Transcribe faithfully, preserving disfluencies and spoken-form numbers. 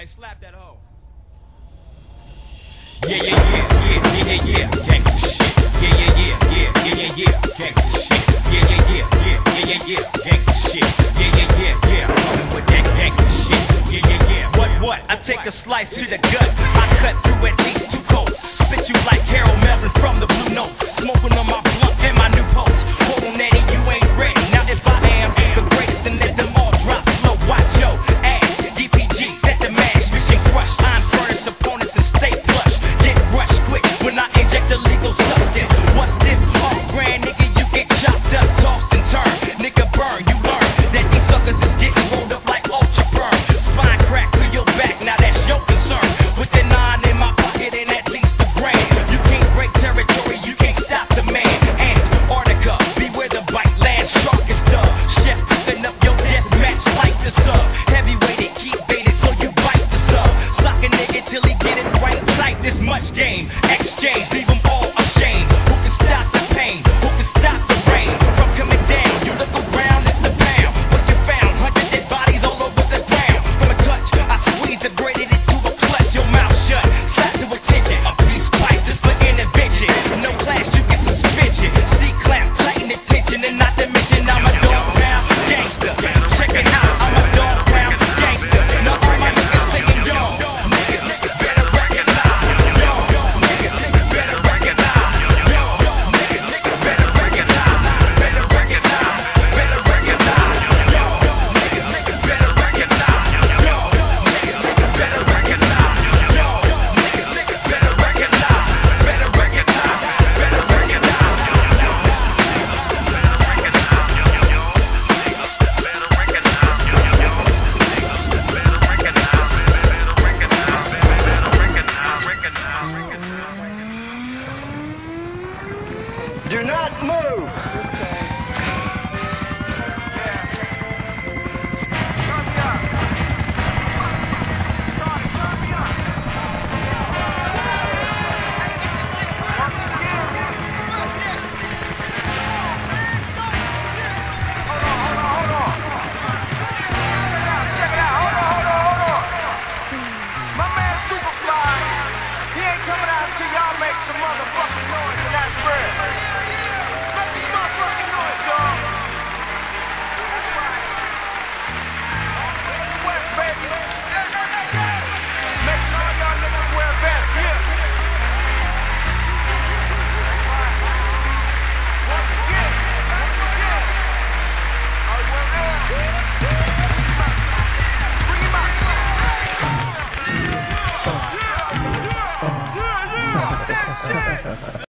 Hey, slap that hoe. Yeah, yeah, yeah, yeah, yeah, yeah, yeah, gangsta shit. Yeah, yeah, yeah, yeah, yeah, yeah, yeah, gangsta shit. Yeah, yeah, yeah, yeah, yeah, yeah, yeah, gangsta shit. Yeah, yeah, yeah, yeah, coming with that gangsta shit. Yeah, yeah, yeah. What, what? I take a slice to the gut. I cut through at least two coats. Spit you like Harold Melvin from the Blue Notes. Smoking on my blunts and my new post. Hold on, Eddie, you ain't ready. Now if I am the greatest, then let them all drop slow. Watch yo ass. D P G, set the mash. Mission crush. I'm furnace opponents and stay plush. Get rushed quick when I inject illegal substance. What's this? Off brand, nigga, you get chopped up, tossed and turned. Nigga, burn, you learn that these suckers is getting rolled up like ultra burn. Spine crack through your back, now that's your concern. With the nine in my pocket and at least a grand. You can't break territory, you can't stop the man. Antarctica, beware the bite, land shark is the chef cooking up your death match like the sub. Heavyweight, keep baited so you bite the sub. Sock a nigga till he get it right tight. This much game exchange, leave